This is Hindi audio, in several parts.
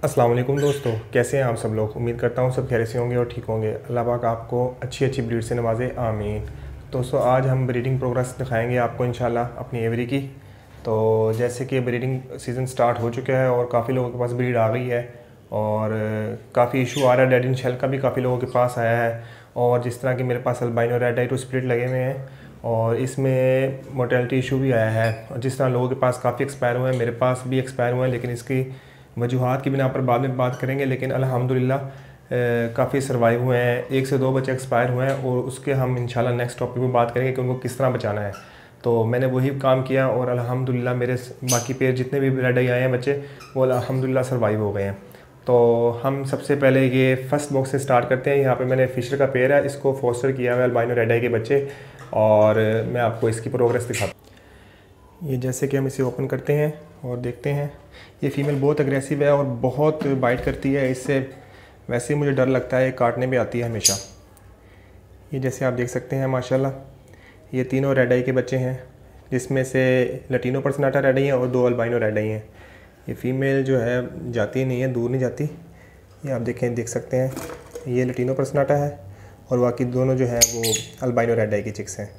अस्सलाम वालेकुम दोस्तों, कैसे हैं आप सब लोग। उम्मीद करता हूँ सब खैरियत से होंगे और ठीक होंगे। अल्लाह पाक आपको अच्छी अच्छी ब्रीड से नवाजे, आमीन। दोस्तों आज हम ब्रीडिंग प्रोग्रेस दिखाएंगे आपको इंशाल्लाह अपनी एवरी की। तो जैसे कि ब्रीडिंग सीज़न स्टार्ट हो चुका है और काफ़ी लोगों के पास ब्रीड आ गई है और काफ़ी इशू आ रहा है। डेड इन शेल का भी काफ़ी लोगों के पास आया है और जिस तरह कि मेरे पास albino red eye two split लगे हुए हैं और इसमें मोर्टेलिटी इशू भी आया है। और जिस तरह लोगों के पास काफ़ी एक्सपायर हुए हैं, मेरे पास भी एक्सपायर हुए हैं, लेकिन इसकी वजूहात की बिना पर बाद में बात करेंगे। लेकिन अल्हम्दुलिल्लाह काफ़ी सर्वाइव हुए हैं। 1 से 2 बच्चे एक्सपायर हुए हैं और उसके हम इंशाल्लाह नेक्स्ट टॉपिक में बात करेंगे कि उनको किस तरह बचाना है। तो मैंने वही काम किया और अल्हम्दुलिल्लाह मेरे बाकी पेयर जितने भी रेड आई आए हैं बच्चे, वो अल्हम्दुलिल्लाह सर्वाइव हो गए हैं। तो हम सबसे पहले ये फर्स्ट बॉक्स से स्टार्ट करते हैं। यहाँ पे मैंने फिशर का पेयर है, इसको फोस्टर किया हुआ है अल्बाइनो रेड आई के बच्चे, और मैं आपको इसकी प्रोग्रेस दिखाता हूँ। ये जैसे कि हम इसे ओपन करते हैं और देखते हैं, ये फ़ीमेल बहुत अग्रेसिव है और बहुत बाइट करती है। इससे वैसे ही मुझे डर लगता है, काटने भी आती है हमेशा। ये जैसे आप देख सकते हैं माशाल्लाह, ये तीनों रेड आई के बच्चे हैं, जिसमें से लटीनो पर्सनाटा रेड आई है और 2 अल्बाइनो रेड आई हैं। ये फ़ीमेल जो है जाती नहीं है, दूर नहीं जाती। ये आप देख सकते हैं, ये लटीनो पर्सनाटा है और बाकी दोनों जो है वो अल्बाइनो रेड आई के चिक्स हैं।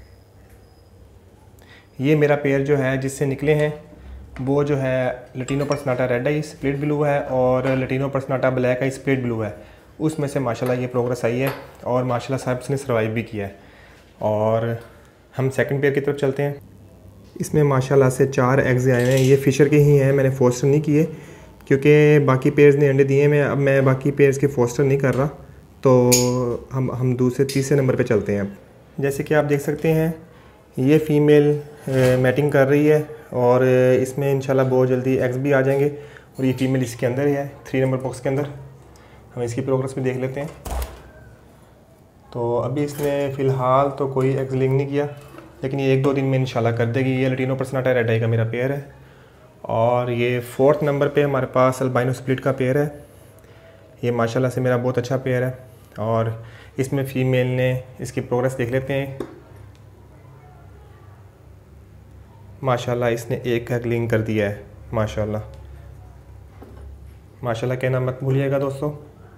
ये मेरा पेयर जो है जिससे निकले हैं वो जो है latino personata red eye split blue है और latino personata black eye split blue है। उसमें से माशाल्लाह ये प्रोग्रेस आई है और माशाल्लाह साहब इसने सर्वाइव भी किया है। और हम सेकंड पेयर की तरफ चलते हैं। इसमें माशाल्लाह से 4 एग्स आए हैं। ये फिशर के ही हैं, मैंने फोस्टर नहीं किए क्योंकि बाकी पेयर्स ने अंडे दिए हैं। अब मैं बाकी पेयर्स के फोस्टर नहीं कर रहा, तो हम दूसरे तीसरे नंबर पे चलते हैं। जैसे कि आप देख सकते हैं, ये फ़ीमेल मैटिंग कर रही है और इसमें इंशाल्लाह बहुत जल्दी एग्स भी आ जाएंगे। और ये फ़ीमेल इसके अंदर ही है, 3 नंबर बॉक्स के अंदर। हम इसकी प्रोग्रेस भी देख लेते हैं। तो अभी इसने फ़िलहाल तो कोई एग्स लिंक नहीं किया, लेकिन ये 1-2 दिन में इंशाल्लाह कर देगी। ये लटीनो पर्सनाटा रेड आई का मेरा पेयर है और ये 4th नंबर पे हमारे पास अल्बाइनो स्प्लिट का पेयर है। ये माशाल्लाह से मेरा बहुत अच्छा पेयर है और इसमें फ़ीमेल ने इसकी प्रोग्रेस देख लेते हैं। माशाल्लाह इसने एक एग लिंक कर दिया है। माशाल्लाह माशाल्लाह कहना मत भूलिएगा दोस्तों।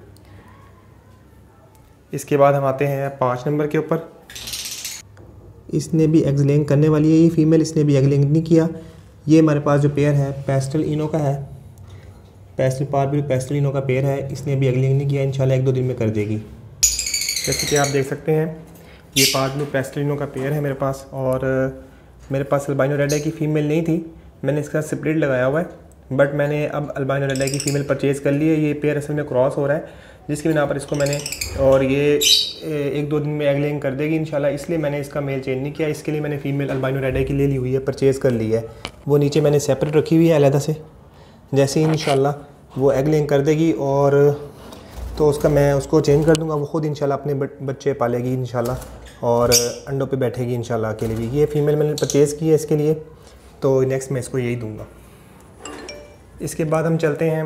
इसके बाद हम आते हैं 5 नंबर के ऊपर। इसने भी एग लिंक करने वाली है ये फ़ीमेल, इसने भी एग लिंक नहीं किया। ये हमारे पास जो पेयर है पेस्टल इनो का है, पेस्टल पार्बिल पेस्टल इनो का पेयर है। इसने भी एग लिंक नहीं किया, इंशाल्लाह 1-2 दिन में कर देगी। जैसे कि आप देख सकते हैं, ये पार्बिल पेस्टल इनो का पेयर है मेरे पास और मेरे पास अल्बाइनो रेड आई की फ़ीमेल नहीं थी। मैंने इसका स्प्लिट लगाया हुआ है, बट मैंने अब अल्बाइनो रेड आई की फ़ीमेल परचेज़ कर ली है। ये पेयर असल में क्रॉस हो रहा है, जिसकी बिना पर इसको मैंने, और ये 1-2 दिन में एग लेइंग कर देगी इंशाल्लाह, इसलिए मैंने इसका मेल चेंज नहीं किया। इसके लिए मैंने फ़ीमेल अल्बाइनो रेड आई की ले ली हुई है, परचेज़ कर ली है। वो नीचे मैंने सेपरेट रखी हुई है अलहदा से। जैसे ही इंशाल्लाह वो एग लेइंग कर देगी और तो उसका मैं उसको चेंज कर दूँगा। वो ख़ुद इंशाल्लाह अपने बच्चे पालेगी इंशाल्लाह और अंडों पे बैठेगी इंशाल्लाह अकेले भी। ये फ़ीमेल मैंने परचेज़ की है इसके लिए, तो नेक्स्ट मैं इसको यही दूँगा। इसके बाद हम चलते हैं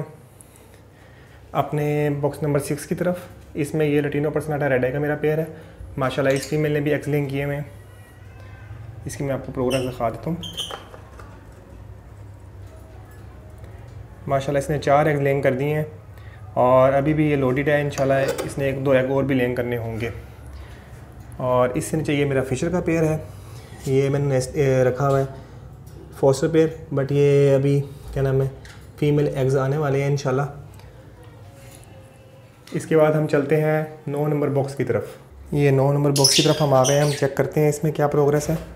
अपने बॉक्स नंबर 6 की तरफ। इसमें ये लटीनो पर्सनाटा रेड आई का मेरा पेयर है। माशाल्लाह इस फीमेल ने भी एग्स लिंक किए हुए हैं। इसकी मैं आपको प्रोग्रेस दिखा देता हूँ। माशाल्लाह इसने 4 एग्स लिंक कर दिए हैं और अभी भी ये लोडेड है। इंशाल्लाह इसने 1-2 एग और भी लिंक करने होंगे। और इससे नीचे ये मेरा फिशर का पेयर है। ये मैंने रखा हुआ है फोस्टर पेयर, बट ये अभी क्या नाम है, फ़ीमेल एग्स आने वाले हैं इंशाल्लाह। इसके बाद हम चलते हैं 9 नंबर बॉक्स की तरफ। ये 9 नंबर बॉक्स की तरफ हम आ गए हैं। हम चेक करते हैं इसमें क्या प्रोग्रेस है।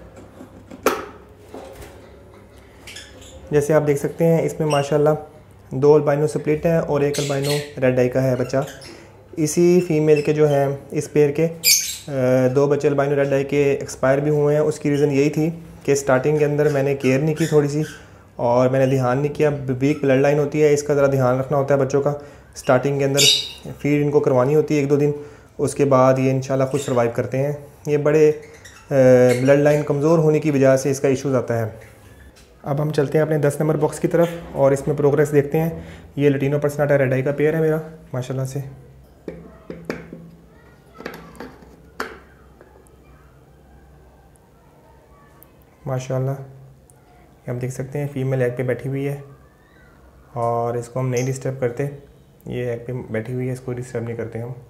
जैसे आप देख सकते हैं, इसमें माशाल्लाह 2 अल्बाइनो स्प्लिट है और 1 अल्बाइनो रेड आई का है बच्चा। इसी फीमेल के जो है इस पेयर के 2 बच्चे अल्बाइनो रेड आई के एक्सपायर भी हुए हैं। उसकी रीज़न यही थी कि स्टार्टिंग के अंदर मैंने केयर नहीं की थोड़ी सी, और मैंने ध्यान नहीं किया। वीक ब्लड लाइन होती है, इसका ज़रा ध्यान रखना होता है बच्चों का। स्टार्टिंग के अंदर फीड इनको करवानी होती है 1-2 दिन, उसके बाद ये इंशाल्लाह खुद सर्वाइव करते हैं। ये बड़े ब्लड लाइन कमज़ोर होने की वजह से इसका इशूज़ आता है। अब हम चलते हैं अपने 10 नंबर बॉक्स की तरफ और इसमें प्रोग्रेस देखते हैं। ये लटीनो पर्सनाटा रेड आई का पेयर है मेरा माशाल्लाह से। माशाल्लाह आप देख सकते हैं फ़ीमेल एग पे बैठी हुई है और इसको हम नहीं डिस्टर्ब करते, ये एग पे बैठी हुई है, इसको डिस्टर्ब नहीं करते हम।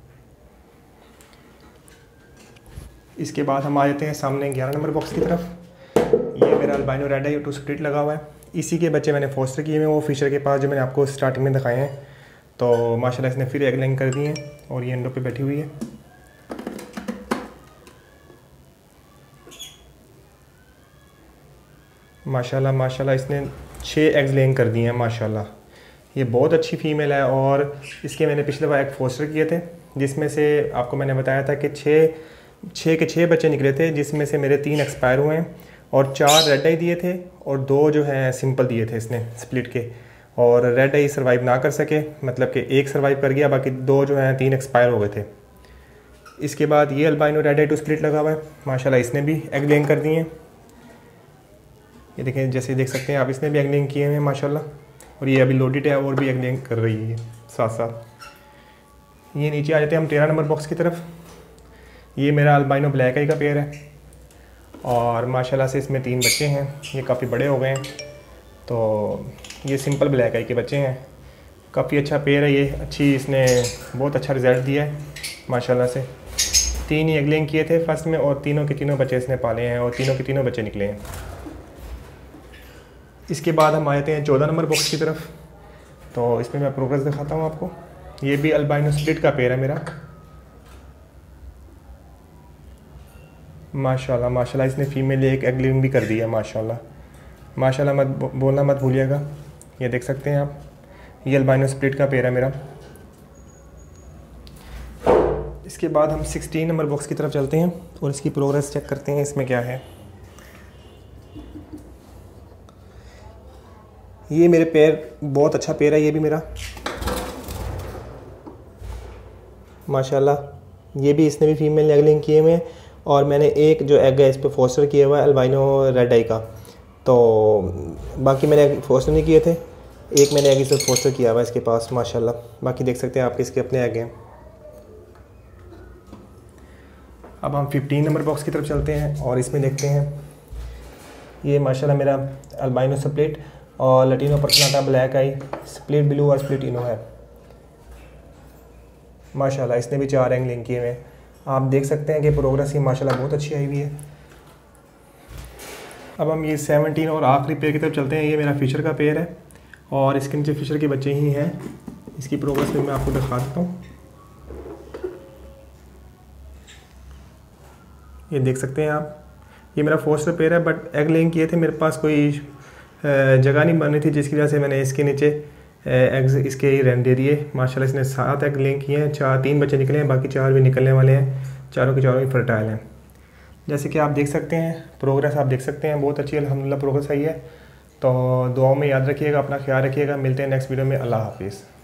इसके बाद हम आ जाते हैं सामने 11 नंबर बॉक्स की तरफ। ये मेरा अल्बाइनो रेड है, टू स्प्लिट लगा हुआ है। इसी के बच्चे मैंने फोस्टर किए हुए हैं वो फिशर के पास, जो मैंने आपको स्टार्टिंग में दिखाए हैं। तो माशाल्लाह इसने फिर एग लेइंग कर दी है और ये अंडों पे बैठी हुई है। माशाल्लाह माशाल्लाह इसने 6 एग्स लेइंग कर दिए हैं माशाल्लाह। ये बहुत अच्छी फ़ीमेल है। और इसके मैंने पिछले बार एग फोस्टर किए थे, जिसमें से आपको मैंने बताया था कि 6 के 6 बच्चे निकले थे, जिसमें से मेरे 3 एक्सपायर हुए हैं और 4 रेड आई दिए थे और 2 जो हैं सिंपल दिए थे इसने स्प्लिट के। और रेड आई सर्वाइव ना कर सके, मतलब कि एक सर्वाइव कर गया, बाकी 2 जो हैं 3 एक्सपायर हो गए थे। इसके बाद ये albino red eye two split लगा हुआ है माशाल्लाह, इसने भी एग लेइंग कर दिए हैं। ये देखें, जैसे देख सकते हैं आप, इसने भी एग लेइंग किए हैं माशाल्लाह। और ये अभी लोडेड है और भी एग लेइंग कर रही है साथ साथ। ये नीचे आ जाते हैं हम 13 नंबर बॉक्स की तरफ। ये मेरा अल्बाइनो ब्लैक आई का पेयर है और माशाल्लाह से इसमें 3 बच्चे हैं, ये काफ़ी बड़े हो गए हैं। तो ये सिंपल ब्लैक आई के बच्चे हैं, काफ़ी अच्छा पेयर है ये, अच्छी इसने बहुत अच्छा रिज़ल्ट दिया है माशाल्लाह से। 3 ही एग लेइंग किए थे फर्स्ट में और तीनों के तीनों बच्चे इसने पाले हैं और तीनों के तीनों बच्चे निकले हैं। इसके बाद हम आते हैं 14 नंबर बॉक्स की तरफ। तो इसमें मैं प्रोग्रेस दिखाता हूँ आपको। ये भी अल्बाइनो स्प्लिट का पेयर है मेरा माशाल्लाह माशाल्लाह। इसने फीमेल एक एग लेइंग भी कर दी है माशाल्लाह माशाल्लाह। मत बोलना मत भूलिएगा। ये देख सकते हैं आप, ये अल्बाइनो स्प्लिट का पेयर है मेरा। इसके बाद हम 16 नंबर बॉक्स की तरफ चलते हैं और इसकी प्रोग्रेस चेक करते हैं इसमें क्या है। ये मेरे पेयर बहुत अच्छा पेयर है ये भी मेरा माशाल्लाह। ये भी इसने भी फीमेल एग लेइंग किए हुए हैं और मैंने एक जो एग है इस पर फोस्टर किया हुआ है अल्बाइनो रेड आई का। तो बाकी मैंने फोस्टर नहीं किए थे, एक मैंने एग इस पर फोस्टर किया हुआ है इसके पास माशाल्लाह। बाकी देख सकते हैं आपके इसके अपने एग हैं। अब हम 15 नंबर बॉक्स की तरफ चलते हैं और इसमें देखते हैं। ये माशाल्लाह मेरा अल्बाइनो स्प्लिट और latino personata black eye, split blue और स्प्लिट इनो है माशाल्लाह। इसने भी 4 एग लेइंग किए हुए हैं। आप देख सकते हैं कि प्रोग्रेस ही माशाल्लाह बहुत अच्छी आई हुई है। अब हम ये 17 और आखिरी पेयर की तरफ चलते हैं। ये मेरा फिशर का पेयर है और इसके नीचे फिशर के बच्चे ही हैं। इसकी प्रोग्रेस भी मैं आपको दिखा देता हूँ। ये देख सकते हैं आप, ये मेरा फोस्टर पेयर है बट एग लेइंग किए थे, मेरे पास कोई जगह नहीं बनी थी, जिसकी वजह से मैंने इसके नीचे एग्स इसके ही रहने दे दिए माशाल्लाह। इसने 7 एग लेइंग किए हैं, 3 बच्चे निकले हैं, बाकी 4 भी निकलने वाले हैं। चारों के चारों ही फर्टाइल हैं। जैसे कि आप देख सकते हैं प्रोग्रेस, आप देख सकते हैं बहुत अच्छी अल्हम्दुलिल्लाह प्रोग्रेस आई है। तो दुआओं में याद रखिएगा, अपना ख्याल रखिएगा। मिलते हैं नेक्स्ट वीडियो में। अल्लाह हाफिज़।